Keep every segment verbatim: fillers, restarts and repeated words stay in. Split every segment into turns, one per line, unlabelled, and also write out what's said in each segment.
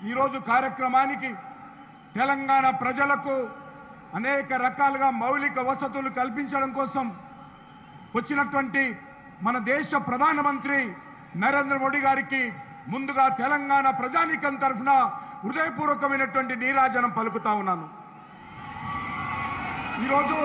ఈరోజు కార్యక్రమానికి తెలంగాణ ప్రజలకు అనేక రకాలుగా మౌలిక వసతులు కల్పించడం కోసం వచ్చినటువంటి మన దేశ ప్రధానమంత్రి నరేంద్ర మోడీ గారికి ముందుగా తెలంగాణ ప్రజానీకం తరఫున హృదయపూర్వకమైనటువంటి నీరాజనం పలుకుతా ఉన్నాను. ఈరోజు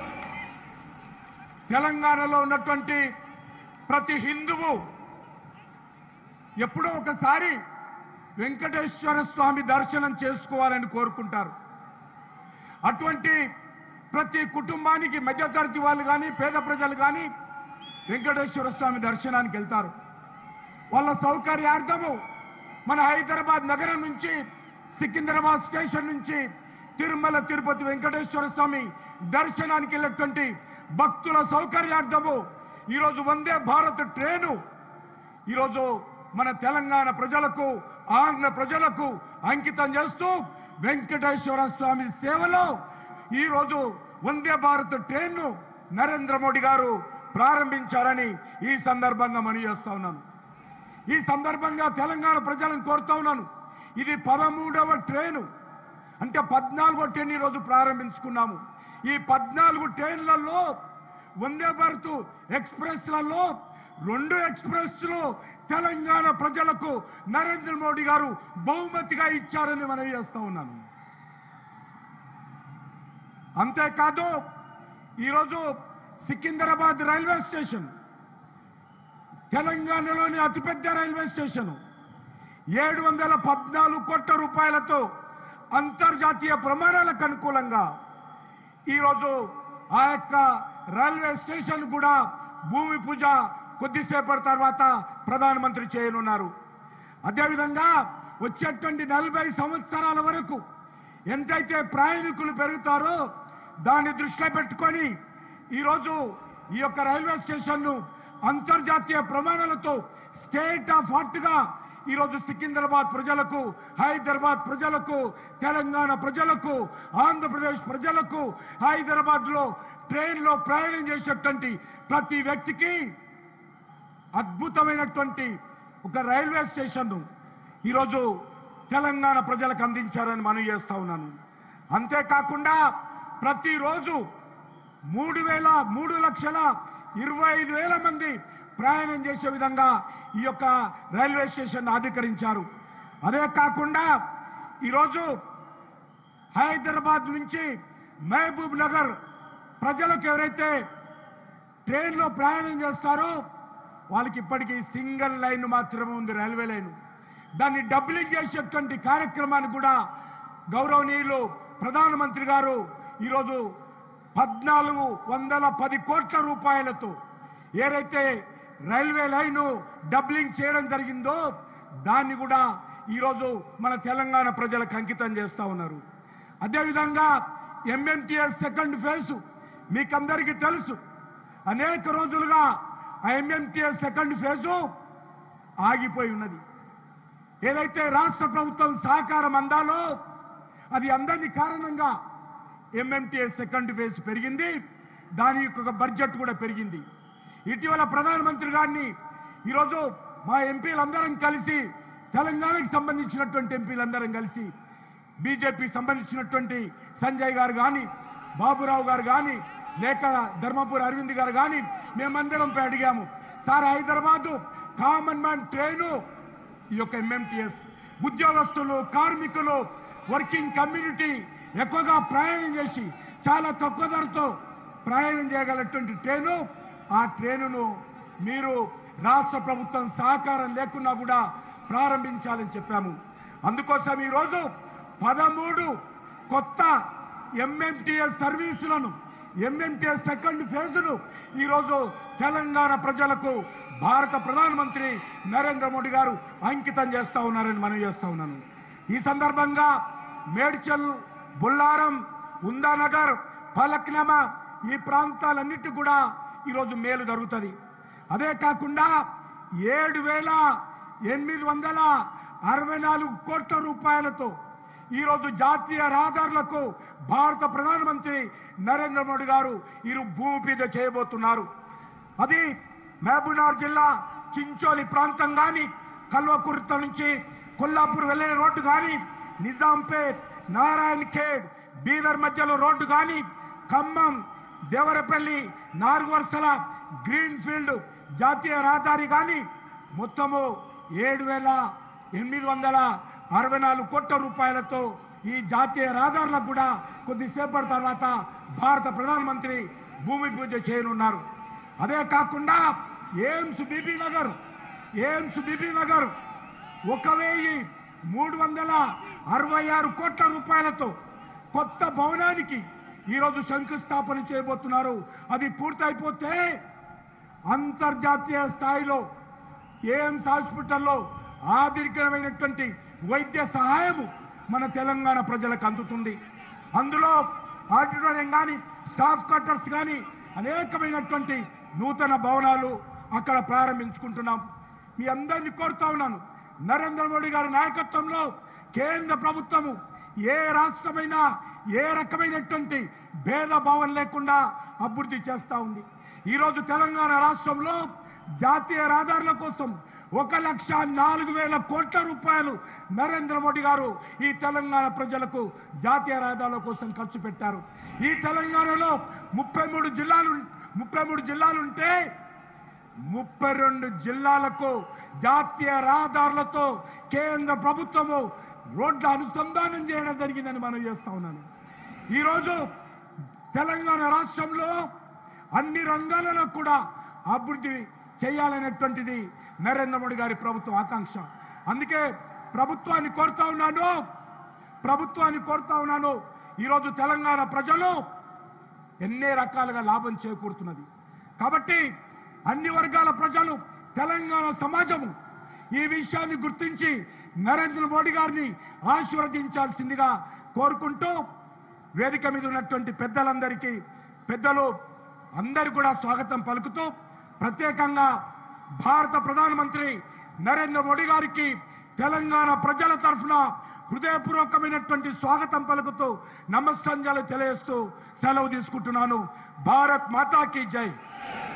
తెలంగాణలో ఉన్నటువంటి ప్రతి హిందువు ఎప్పుడో ఒకసారి వెంకటేశ్వర స్వామి దర్శనం చేసుకోవాలని కోరుకుంటారు. అటువంటి ప్రతి కుటుంబానికి మధ్యతరగతి వాళ్ళు కానీ పేద ప్రజలు కానీ వెంకటేశ్వర స్వామి దర్శనానికి వెళ్తారు. వాళ్ళ సౌకర్యార్థము మన హైదరాబాద్ నగరం నుంచి సికింద్రాబాద్ స్టేషన్ నుంచి తిరుమల తిరుపతి వెంకటేశ్వర స్వామి దర్శనానికి వెళ్ళేటువంటి భక్తుల సౌకర్యార్థము ఈరోజు వందే భారత్ ట్రైను ఈరోజు మన తెలంగాణ ప్రజలకు ఆంధ్ర ప్రజలకు అంకితం చేస్తూ వెంకటేశ్వర స్వామి సేవలో ఈరోజు వందే భారత్ ట్రైన్ను నరేంద్ర మోడీ గారు ప్రారంభించారని ఈ సందర్భంగా మనవి చేస్తా ఉన్నాను. ఈ సందర్భంగా తెలంగాణ ప్రజలను కోరుతా ఉన్నాను. ఇది పదమూడవ ట్రైను, అంటే పద్నాలుగో ట్రైన్ ఈరోజు ప్రారంభించుకున్నాము. ఈ పద్నాలుగు ట్రైన్లలో వందే భారత్ ఎక్స్ప్రెస్లలో రెండు ఎక్స్ప్రెస్లు తెలంగాణ ప్రజలకు నరేంద్ర మోడీ గారు బహుమతిగా ఇచ్చారని మనవి చేస్తా ఉన్నాను. అంతేకాదు ఈరోజు సికింద్రాబాద్ రైల్వే స్టేషన్ తెలంగాణలోని అతిపెద్ద రైల్వే స్టేషన్ ఏడు వందల పద్నాలుగు కోట్ల రూపాయలతో అంతర్జాతీయ ప్రమాణాలకు అనుకూలంగా ఈరోజు ఆ యొక్క రైల్వే స్టేషన్ కూడా భూమి పూజ కొద్దిసేపటి తర్వాత ప్రధానమంత్రి చేయనున్నారు. అదేవిధంగా వచ్చేటువంటి నలభై సంవత్సరాల వరకు ఎంతైతే ప్రయాణికులు పెరుగుతారో దాన్ని దృష్టిలో పెట్టుకొని ఈరోజు ఈ యొక్క రైల్వే స్టేషన్ను అంతర్జాతీయ ప్రమాణాలతో స్టేట్ ఆఫ్ ఆర్ట్ గా ఈరోజు సికింద్రాబాద్ ప్రజలకు, హైదరాబాద్ ప్రజలకు, తెలంగాణ ప్రజలకు, ఆంధ్రప్రదేశ్ ప్రజలకు హైదరాబాద్ లో ట్రైన్ లో ప్రయాణం చేసేటువంటి ప్రతి వ్యక్తికి అద్భుతమైనటువంటి ఒక రైల్వే స్టేషన్ ఈరోజు తెలంగాణ ప్రజలకు అందించారని మనవి చేస్తా ఉన్నాను. అంతేకాకుండా ప్రతిరోజు మూడు వేల మూడు లక్షల ఇరవై ఐదు వేల మంది ప్రయాణం చేసే విధంగా ఈ యొక్క రైల్వే స్టేషన్ అధికరించారు. అదే కాకుండా ఈరోజు హైదరాబాద్ నుంచి మహబూబ్ నగర్ ప్రజలకు ఎవరైతే ట్రైన్లో ప్రయాణం చేస్తారో వాళ్ళకి ఇప్పటికీ సింగిల్ లైన్ మాత్రమే ఉంది, రైల్వే లైన్. దాన్ని డబ్లింగ్ చేసేటువంటి కార్యక్రమాన్ని కూడా గౌరవనీయులు ప్రధానమంత్రి గారు ఈరోజు పద్నాలుగు వందల పది కోట్ల రూపాయలతో ఏదైతే రైల్వే లైన్ డబ్లింగ్ చేయడం జరిగిందో దాన్ని కూడా ఈరోజు మన తెలంగాణ ప్రజలకు అంకితం చేస్తా ఉన్నారు. అదేవిధంగా ఎంఎంటీఎస్ సెకండ్ ఫేజ్ మీకందరికీ తెలుసు, అనేక రోజులుగా ఆ ఎంఎంటీఎస్ సెకండ్ ఫేజు ఆగిపోయి ఉన్నది. ఏదైతే రాష్ట్ర ప్రభుత్వం సహకారం అందాలో అది అందని కారణంగా ఎంఎంటీఎస్ సెకండ్ ఫేజ్ పెరిగింది, దాని యొక్క బడ్జెట్ కూడా పెరిగింది. ఇటీవల ప్రధానమంత్రి గారిని ఈరోజు మా ఎంపీలందరం కలిసి, తెలంగాణకి సంబంధించినటువంటి ఎంపీలందరం కలిసి, బీజేపీ సంబంధించినటువంటి సంజయ్ గారు కానీ, బాబురావు గారు కానీ, లేక ధర్మపురి అరవింద్ గారు కానీ మేమందరం పై అడిగాము, sir Hyderabad common man train ఈ యొక్క ఎంఎంటీఎస్ ఉద్యోగస్తులు, కార్మికులు, వర్కింగ్ కమ్యూనిటీ ఎక్కువగా ప్రయాణం చేసి చాలా తక్కువ ధరతో ప్రయాణం చేయగలటువంటి ట్రైను, ఆ ట్రైనును మీరు రాష్ట్ర ప్రభుత్వం సహకారం లేకున్నా కూడా ప్రారంభించాలని చెప్పాము. అందుకోసం ఈరోజు పదమూడు కొత్త ఎంఎంటీఎస్ సర్వీసులను, ఎంఎంటీఎస్ సెకండ్ ఫేజ్ను ఈరోజు తెలంగాణ ప్రజలకు భారత ప్రధానమంత్రి నరేంద్ర మోడీ గారు అంకితం చేస్తా ఉన్నారని మనం చేస్తా ఉన్నాను. ఈ సందర్భంగా మేడ్చల్, బుల్లారం, ఉందానగర్, ఫలక్నామా ఈ ప్రాంతాలన్నిటి కూడా ఈరోజు మేలు జరుగుతుంది. అదే కాకుండా ఏడు వేల ఎనిమిది వందల అరవై నాలుగు కోట్ల రూపాయలతో ఈరోజు జాతీయ రహదారులకు భారత ప్రధానమంత్రి నరేంద్ర మోడీ గారు ఇరు భూమి పూజ చేయబోతున్నారు. అది మహబూబ్నగర్ జిల్లా చించోలి ప్రాంతం కానీ, కల్వకుర్తి నుంచి కొల్లాపూర్ వెళ్ళే రోడ్డు కానీ, నిజాంపేట్, నారాయణ ఖేడ్, బీదర్ మధ్యలో రోడ్డు కానీ, ఖమ్మం, దేవరపల్లి, నాలుగు వరుసల గ్రీన్ ఫీల్డ్ జాతీయ రహదారి కానీ మొత్తము ఏడు వేల ఎనిమిది వందల అరవై నాలుగు కోట్ల రూపాయలతో ఈ జాతీయ రహదారులకు కూడా కొద్దిసేపటి తర్వాత భారత ప్రధానమంత్రి భూమి పూజ చేయనున్నారు. అదే కాకుండా AIIMS Bibinagar AIIMS Bibinagar ఒక వెయ్యి మూడు వందల అరవై ఆరు కోట్ల రూపాయలతో కొత్త భవనానికి ఈరోజు శంకుస్థాపన చేయబోతున్నారు. అది పూర్తయిపోతే అంతర్జాతీయ స్థాయిలో ఎయిమ్స్ హాస్పిటల్లో ఆధునికమైనటువంటి వైద్య సహాయము మన తెలంగాణ ప్రజలకు అందుతుంది. అందులో ఆడిటోరియం కానీ, స్టాఫ్ క్వార్టర్స్ కానీ అనేకమైనటువంటి నూతన భవనాలు అక్కడ ప్రారంభించుకుంటున్నాం. మీ అందరినీ కోరుతా ఉన్నాను, నరేంద్ర మోడీ గారి నాయకత్వంలో కేంద్ర ప్రభుత్వము ఏ రాష్ట్రమైనా ఏ రకమైనటువంటి భేదభావం లేకుండా అభివృద్ధి చేస్తూ ఉంది. ఈరోజు తెలంగాణ రాష్ట్రంలో జాతీయ రహదారుల కోసం ఒక లక్ష నాలుగు వేల కోట్ల రూపాయలు నరేంద్ర మోడీ గారు ఈ తెలంగాణ ప్రజలకు జాతీయ రహదారుల కోసం ఖర్చు పెట్టారు. ఈ తెలంగాణలో ముప్పై మూడు జిల్లాలు ముప్పై మూడు జిల్లాలుంటే ముప్పై రెండు జిల్లాలకు జాతీయ రహదారులతో కేంద్ర ప్రభుత్వము రోడ్ల అనుసంధానం చేయడం జరిగిందని మనం చేస్తా ఉన్నాను. ఈరోజు తెలంగాణ రాష్ట్రంలో అన్ని రంగాలలో కూడా అభివృద్ధి చేయాలనేటువంటిది నరేంద్ర మోడీ గారి ప్రభుత్వ ఆకాంక్ష. అందుకే ప్రభుత్వాన్ని కోరుతా ఉన్నాను ప్రభుత్వాన్ని కోరుతా ఉన్నాను ఈరోజు తెలంగాణ ప్రజలు ఎన్నే రకాలుగా లాభం చేకూరుతున్నది కాబట్టి అన్ని వర్గాల ప్రజలు, తెలంగాణ సమాజము ఈ విషయాన్ని గుర్తించి నరేంద్ర మోడీ గారిని ఆశీర్వదించాల్సిందిగా కోరుకుంటూ వేదిక మీద ఉన్నటువంటి పెద్దలందరికీ పెద్దలు అందరూ కూడా స్వాగతం పలుకుతూ ప్రత్యేకంగా భారత ప్రధానమంత్రి నరేంద్ర మోడీ గారికి తెలంగాణ ప్రజల తరఫున హృదయపూర్వకమైనటువంటి స్వాగతం పలుకుతూ నమస్కారాలు తెలియజేస్తూ సెలవు తీసుకుంటున్నాను. భారత్ మాతాకి జై.